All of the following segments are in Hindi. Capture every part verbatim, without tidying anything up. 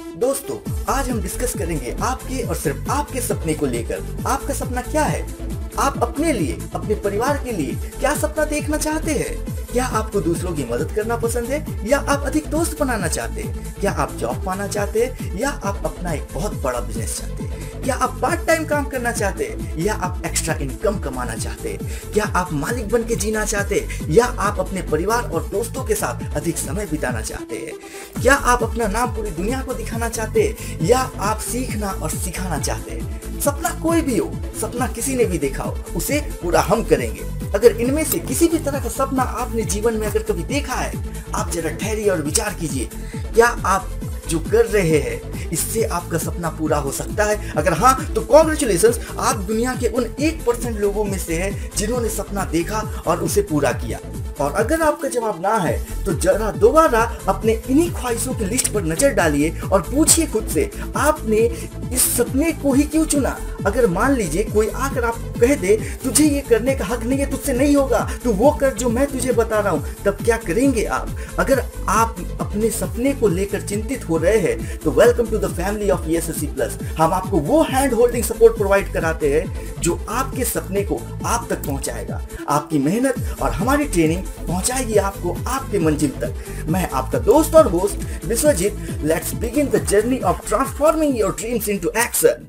दोस्तों, आज हम डिस्कस करेंगे आपके और सिर्फ आपके सपने को लेकर। आपका सपना क्या है? आप अपने लिए, अपने परिवार के लिए क्या सपना देखना चाहते हैं? क्या आपको दूसरों की मदद करना पसंद है या आप अधिक दोस्त बनाना चाहते हैं? क्या आप जॉब पाना चाहते हैं या आप अपना एक बहुत बड़ा बिजनेस चाहते हैं? क्या आप पार्ट टाइम काम करना चाहते हैं या आप एक्स्ट्रा इनकम कमाना चाहते हैं? क्या आप मालिक बन के जीना चाहते हैं या आप अपने परिवार और दोस्तों के साथ अधिक समय बिताना चाहते हैं? क्या आप अपना नाम पूरी दुनिया को दिखाना चाहते हैं या आप सीखना और सिखाना चाहते हैं? सपना कोई भी हो, सपना किसी ने भी देखा हो, उसे पूरा हम करेंगे। अगर इनमें से किसी भी तरह का सपना आपने जीवन में अगर कभी देखा है, आप जरा ठहरिए और विचार कीजिए, क्या आप जो कर रहे हैं इससे आपका सपना पूरा हो सकता है? अगर हाँ, तो कॉन्ग्रेचुलेशंस, आप दुनिया के उन एक परसेंट लोगों में से हैं जिन्होंने सपना देखा और उसे पूरा किया। और अगर आपका जवाब ना है तो जरा दोबारा अपने इन्हीं ख्वाहिशों की लिस्ट पर नजर डालिए और पूछिए खुद से, आपने इस सपने को ही क्यों चुना? अगर मान लीजिए कोई आकर आपको कह दे तुझे ये करने का हक नहीं है, तुझसे नहीं होगा, तो वो कर जो मैं तुझे बता रहा हूँ, तब क्या करेंगे आप? अगर आप अपने सपने को लेकर चिंतित हो रहे हैं तो welcome to the family of E S S C plus. हम आपको वो हैंड होल्डिंग सपोर्ट प्रोवाइड कराते हैं जो आपके सपने को आप तक पहुंचाएगा। आपकी मेहनत और हमारी ट्रेनिंग पहुंचाएगी आपको आपके मंजिल तक। मैं आपका दोस्त और host Vishwajeet. Let's begin the journey of transforming your dreams into action.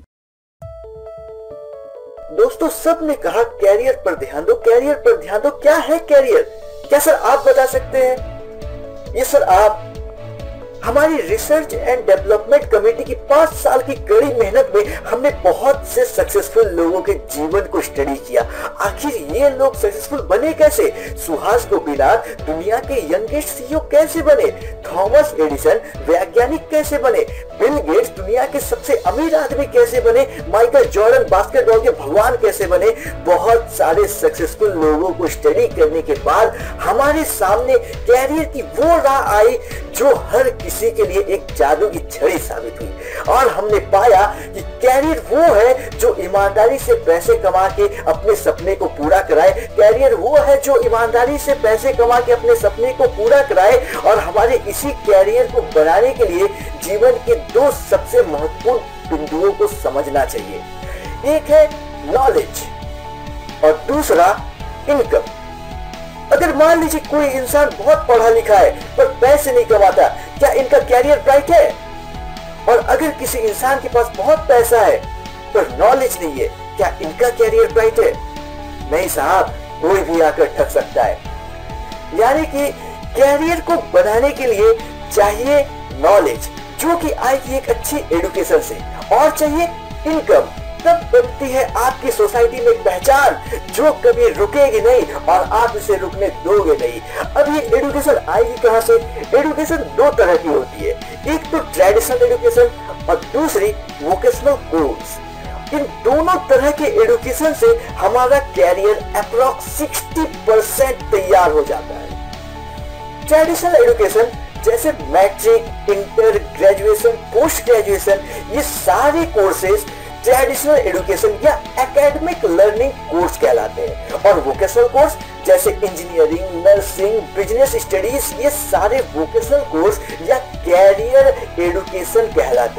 दोस्तों, सब ने कहा कैरियर पर ध्यान दो, कैरियर पर ध्यान दो। क्या है कैरियर? क्या सर आप बता सकते हैं? ये सर आप हमारी रिसर्च एंड डेवलपमेंट कमेटी की पांच साल की कड़ी मेहनत में हमने बहुत से सक्सेसफुल लोगों के जीवन को स्टडी किया। आखिर ये लोग सक्सेसफुल बने कैसे? सुहास गोपीनाथ दुनिया के यंगेस्ट सी ई ओ कैसे बने? थॉमस एडिसन वैज्ञानिक कैसे बने? बिल गेट्स दुनिया के सबसे अमीर आदमी कैसे बने? माइकल जॉर्डन बास्केटबॉल के भगवान कैसे बने? बहुत सारे सक्सेसफुल लोगों को स्टडी करने के बाद हमारे सामने कैरियर की वो राह आई जो हर किसी के लिए एक जादू की छड़ी साबित हुई। और हमने पाया कि कैरियर वो है जो ईमानदारी से पैसे कमा के अपने सपने को पूरा कराए। कैरियर वो है जो ईमानदारी से पैसे कमा के अपने सपने को पूरा कराए। और हमारे इसी कैरियर को बनाने के लिए जीवन के दो सबसे महत्वपूर्ण बिंदुओं को समझना चाहिए। एक है नॉलेज और दूसरा इनकम। अगर मान लीजिए कोई इंसान बहुत पढ़ा लिखा है पर पैसे नहीं कमाता, क्या इनका कैरियर ब्राइट है? और अगर किसी इंसान के पास बहुत पैसा है पर नॉलेज नहीं है, क्या इनका कैरियर ब्राइट है? नहीं साहब, कोई भी आकर ठग सकता है। यानी कि कैरियर को बनाने के लिए चाहिए नॉलेज जो कि आएगी एक अच्छी एजुकेशन से, और चाहिए इनकम। तब बनती है आपकी सोसाइटी में पहचान जो कभी रुकेगी नहीं और आप इसे रुकने दोगे नहीं। अब ये एजुकेशन आएगी कहां से? एजुकेशन दो तरह की होती है, एक तो ट्रेडिशनल एजुकेशन और दूसरी वोकेशनल कोर्स। इन दोनों तरह के एजुकेशन से हमारा कैरियर अप्रॉक्स साठ परसेंट तैयार हो जाता है। ट्रेडिशनल एजुकेशन जैसे matric, inter, graduation, post graduation, ये सारे कोर्सेज ट्रेडिशनल एजुकेशन या एकेडमिक लर्निंग कोर्स कहलाते हैं। और वोकेशनल कोर्स जैसे इंजीनियरिंग, नर्सिंग, बिजनेस स्टडीज, ये सारे वोकेशनल कोर्स या कैरियर एजुकेशन कहलाते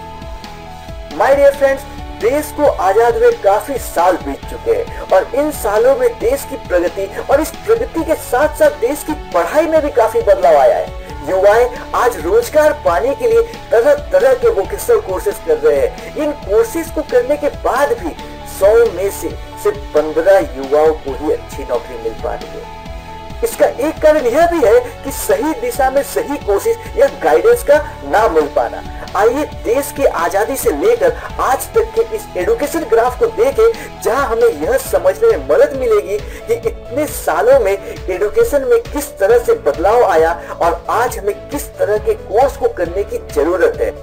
हैं। माय डियर फ्रेंड्स, देश को आजाद हुए काफी साल बीत चुके हैं और इन सालों में देश की प्रगति और इस प्रगति के साथ साथ देश की पढ़ाई में भी काफी बदलाव आया है। युवाएं आज रोजगार पाने के लिए तरह तरह के वोकेशनल कोर्सेज कर रहे हैं। इन कोर्सेज को करने के बाद भी सौ में से सिर्फ पंद्रह युवाओं को ही अच्छी नौकरी मिल पा रही है। इसका एक कारण यह भी है कि सही दिशा में सही कोशिश या गाइडेंस का ना मिल पाना। आइए देश की आजादी से लेकर आज तक के इस एजुकेशन ग्राफ को देखें, जहां हमें यह समझने में मदद मिलेगी कि इतने सालों में एजुकेशन में किस तरह से बदलाव आया और आज हमें किस तरह के कोर्स को करने की जरूरत है।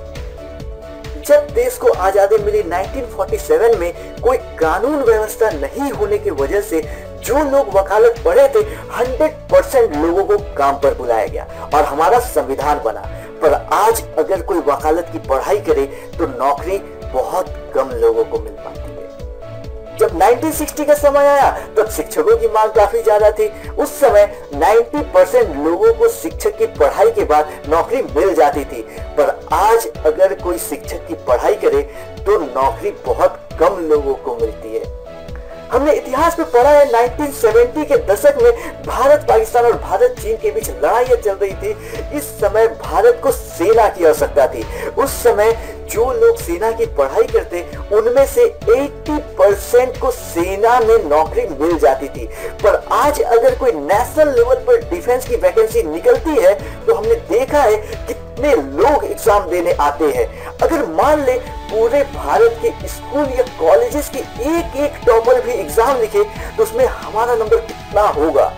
जब देश को आजादी मिली उन्नीस सौ सैंतालीस में, कोई कानून व्यवस्था नहीं होने की वजह से जो लोग वकालत पढ़े थे, सौ परसेंट लोगों को काम पर बुलाया गया और हमारा संविधान बना। पर आज अगर कोई वकालत की पढ़ाई करे तो नौकरी बहुत कम लोगों को मिल पाती है। जब नाइनटीन सिक्सटी का समय आया तब शिक्षकों की मांग काफी ज्यादा थी। उस समय नब्बे परसेंट लोगों को शिक्षक की पढ़ाई के बाद नौकरी मिल जाती थी, पर आज अगर कोई शिक्षक की पढ़ाई करे तो नौकरी बहुत कम लोगों को मिलती है। हमने इतिहास में पढ़ा है नाइनटीन सेवेंटी के दशक में भारत पाकिस्तान और भारत चीन के बीच लड़ाइयां चल रही थी। इस समय भारत को सेना की आवश्यकता थी। उस समय जो लोग सेना की पढ़ाई करते उनमें से अस्सी परसेंट को सेना में नौकरी मिल जाती थी, पर आज अगर कोई नेशनल लेवल पर डिफेंस की वैकेंसी निकलती है तो हमने देखा है कितने लोग एग्जाम देने आते हैं। अगर मान ले पूरे भारत के स्कूल या कॉलेजेस के एक एक टॉपर भी एग्जाम लिखे तो उसमें हमारा नंबर कितना होगा।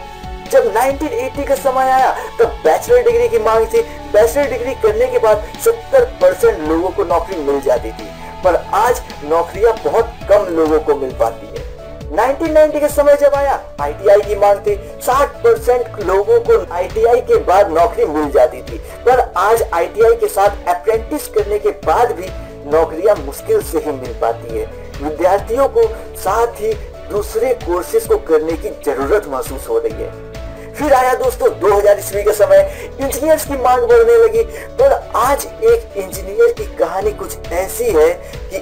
जब नाइनटीन एटी का समय आया तब बैचलर डिग्री की मांग थी। बैचलर डिग्री करने के बाद सत्तर परसेंट लोगों को नौकरी मिल जाती थी, पर आज नौकरियां बहुत कम लोगों को मिल पाती है। नाइनटीन नाइंटी के समय जब आया आई टी आई की मांग थी। साठ परसेंट लोगों को आई टी आई के बाद नौकरी मिल जाती थी, पर आज आई टी आई के साथ अप्रेंटिस करने के बाद भी नौकरियां मुश्किल से ही मिल पाती है। विद्यार्थियों को साथ ही दूसरे कोर्सेज को करने की जरूरत महसूस हो रही है। फिर आया दोस्तों दो हज़ार ईस्वी का समय, इंजीनियर्स की मांग बढ़ने लगी, पर आज एक इंजीनियर की कहानी कुछ ऐसी है कि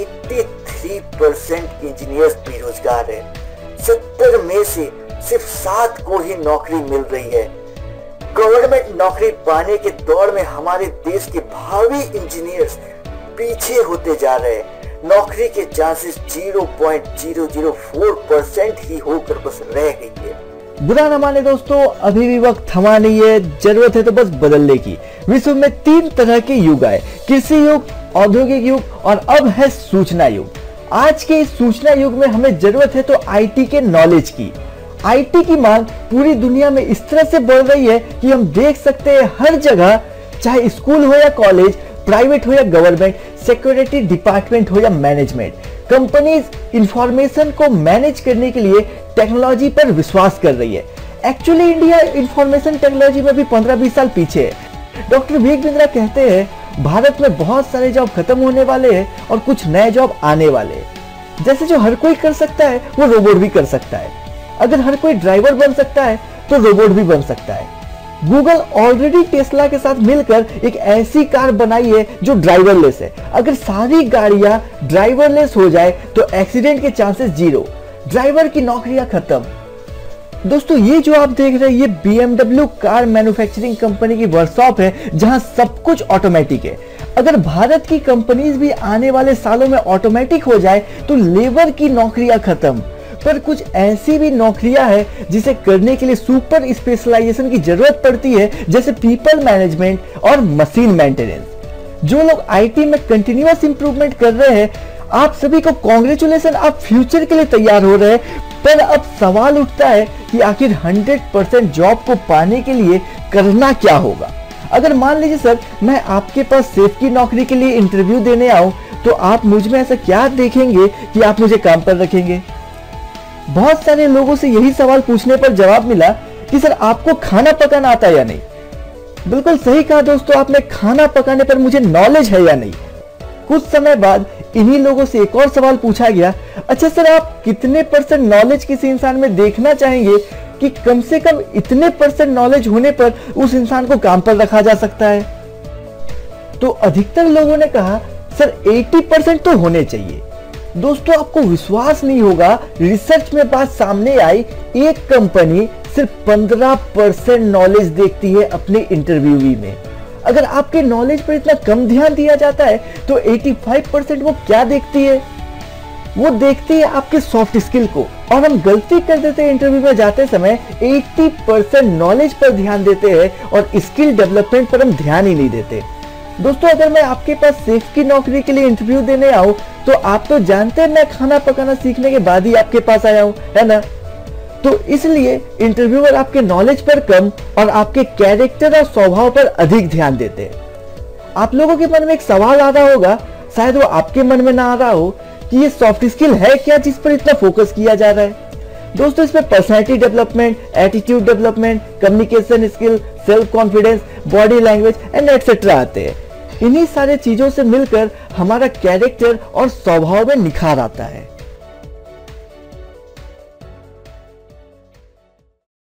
तिरासी परसेंट इंजीनियर्स बेरोजगार है। सत्तर में से सिर्फ सात को ही नौकरी मिल रही है। गवर्नमेंट नौकरी पाने के दौड़ में हमारे देश के भावी इंजीनियर्स पीछे होते जा रहे हैं। नौकरी के chances zero point zero zero four percent ही होकर बस रह गई है। बुरा न माने दोस्तों, अभी भी वक्त थमा नहीं है, जरूरत है तो बस बदलने की। विश्व में तीन तरह के युग आए, कृषि युग, औद्योगिक युग और अब है सूचना युग। आज के इस सूचना युग में हमें जरूरत है तो आई टी के नॉलेज की। आई टी की मांग पूरी दुनिया में इस तरह से बढ़ रही है कि हम देख सकते हैं हर जगह, चाहे स्कूल हो या कॉलेज, प्राइवेट हो या गवर्नमेंट, सिक्योरिटी डिपार्टमेंट हो या मैनेजमेंट, कंपनीज इंफॉर्मेशन को मैनेज करने के लिए टेक्नोलॉजी पर विश्वास कर रही है। एक्चुअली इंडिया इंफॉर्मेशन टेक्नोलॉजी में भी पंद्रह बीस साल पीछे है। डॉक्टर विवेक बिंद्रा कहते हैं भारत में बहुत सारे जॉब खत्म होने वाले हैं और कुछ नए जॉब आने वाले हैं। जैसे जो हर कोई कर सकता है वो रोबोट भी कर सकता है। अगर हर कोई ड्राइवर बन सकता है तो रोबोट भी बन सकता है। गूगल ऑलरेडी टेस्ला के साथ मिलकर एक ऐसी कार बनाई है जो ड्राइवरलेस है। अगर सारी गाड़ियां ड्राइवरलेस हो जाए तो एक्सीडेंट के चांसेस जीरो, ड्राइवर की नौकरियां खत्म। दोस्तों ये जो आप देख रहे हैं ये B M W car manufacturing company की वर्कशॉप है जहां सब कुछ ऑटोमेटिक है। अगर भारत की कंपनीज भी आने वाले सालों में ऑटोमेटिक हो जाए तो लेबर की नौकरियां खत्म, पर कुछ ऐसी भी नौकरियां हैं जिसे करने के लिए सुपर स्पेशलाइजेशन की जरूरत पड़ती है, जैसे पीपल मैनेजमेंट और मशीन मेंटेनेंस। जो लोग आई टी में कंटिन्यूअस इंप्रूवमेंट कर रहे हैं, आप सभी को कॉन्ग्रेचुलेशन, आप फ्यूचर के लिए तैयार हो रहे हैं। पर अब सवाल उठता है कि आखिर हंड्रेड परसेंट जॉब को पाने के लिए करना क्या होगा। अगर मान लीजिए सर मैं आपके पास सेफ की नौकरी के लिए इंटरव्यू देने आऊं तो आप मुझ में ऐसा क्या देखेंगे कि आप मुझे काम पर रखेंगे। बहुत सारे लोगों से यही सवाल पूछने पर जवाब मिला कि सर आपको खाना पकाना आता है या नहीं। बिल्कुल सही कहा दोस्तों आपने, खाना पकाने पर मुझे नॉलेज है या नहीं। कुछ समय बाद इन्हीं लोगों से एक और सवाल पूछा गया, अच्छा सर आप कितने परसेंट नॉलेज किसी इंसान में देखना चाहेंगे कि कम से कम इतने परसेंट नॉलेज होने पर उस इंसान को काम पर रखा जा सकता है। तो अधिकतर लोगों ने कहा सर अस्सी परसेंट तो होने चाहिए। दोस्तों आपको विश्वास नहीं होगा, रिसर्च में बात सामने आई, एक कंपनी सिर्फ पंद्रह परसेंट नॉलेज देखती है अपने इंटरव्यूवी में। अगर आपके नॉलेज पर इतना कम ध्यान दिया जाता है तो पचासी परसेंट वो क्या देखती है, वो देखती है आपके सॉफ्ट स्किल को। और हम गलती कर देते हैं इंटरव्यू में जाते समय अस्सी परसेंट नॉलेज पर ध्यान देते हैं और स्किल डेवलपमेंट पर हम ध्यान ही नहीं देते। दोस्तों अगर मैं आपके पास सेफ की नौकरी के लिए इंटरव्यू देने आऊं तो आप तो जानते हैं मैं खाना पकाना सीखने के बाद ही आपके पास आया हूं, है ना। तो इसलिए इंटरव्यूअर आपके नॉलेज पर कम और आपके कैरेक्टर और स्वभाव पर अधिक ध्यान देते हैं। आप लोगों के मन में एक सवाल आ रहा होगा, शायद वो आपके मन में ना आ रहा हो, कि ये सॉफ्ट स्किल है क्या जिस पर इतना फोकस किया जा रहा है। दोस्तों इसमें personality development, attitude development, communication skill, self confidence, body language and etcetera आते हैं। इन्हीं सारे चीजों से मिलकर हमारा कैरेक्टर और स्वभाव में निखार आता है।